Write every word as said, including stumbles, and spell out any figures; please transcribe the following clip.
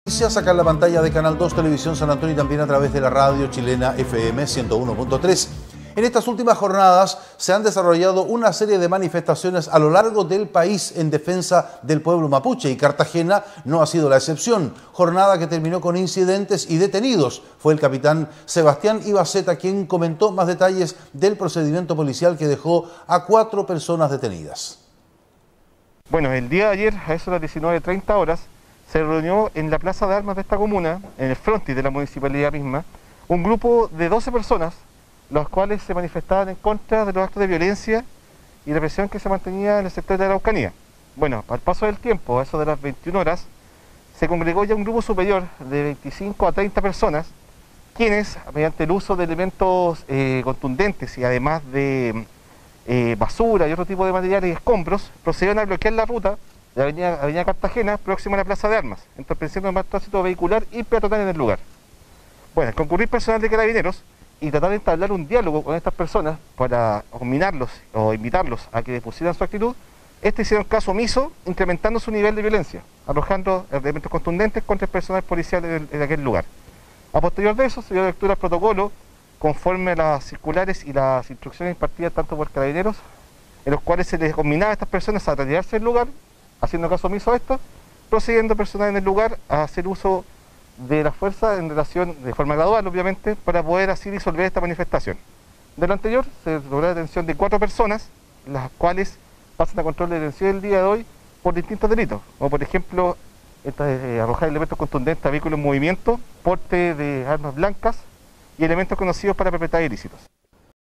Acá en la pantalla de Canal dos Televisión San Antonio y también a través de la radio chilena F M ciento uno punto tres. En estas últimas jornadas se han desarrollado una serie de manifestaciones a lo largo del país en defensa del pueblo mapuche y Cartagena no ha sido la excepción. Jornada que terminó con incidentes y detenidos. Fue el capitán Sebastián Ibaceta quien comentó más detalles del procedimiento policial que dejó a cuatro personas detenidas. Bueno, el día de ayer a eso de las diecinueve treinta horas se reunió en la plaza de armas de esta comuna, en el frontis de la municipalidad misma, un grupo de doce personas, los cuales se manifestaban en contra de los actos de violencia y represión que se mantenía en el sector de la Araucanía. Bueno, al paso del tiempo, a eso de las veintiuna horas, se congregó ya un grupo superior de veinticinco a treinta personas, quienes, mediante el uso de elementos eh, contundentes y además de eh, basura y otro tipo de materiales y escombros, procedieron a bloquear la ruta de avenida, avenida Cartagena, próxima a la plaza de armas, entorpeciendo más tránsito vehicular y peatonal en el lugar. Bueno, al concurrir personal de carabineros y tratar de entablar un diálogo con estas personas para combinarlos o invitarlos a que depusieran su actitud, estos hicieron caso omiso, incrementando su nivel de violencia, arrojando elementos contundentes contra el personal policial en, el, en aquel lugar. A posterior de eso se dio lectura al protocolo conforme a las circulares y las instrucciones impartidas tanto por carabineros, en los cuales se les combinaba a estas personas a retirarse del lugar, haciendo caso omiso a esto, procediendo personal en el lugar a hacer uso de la fuerza en relación, de forma gradual obviamente, para poder así disolver esta manifestación. De lo anterior se logró la detención de cuatro personas, las cuales pasan a control de detención el día de hoy por distintos delitos, como por ejemplo eh, arrojar elementos contundentes a vehículos en movimiento, porte de armas blancas y elementos conocidos para perpetrar ilícitos.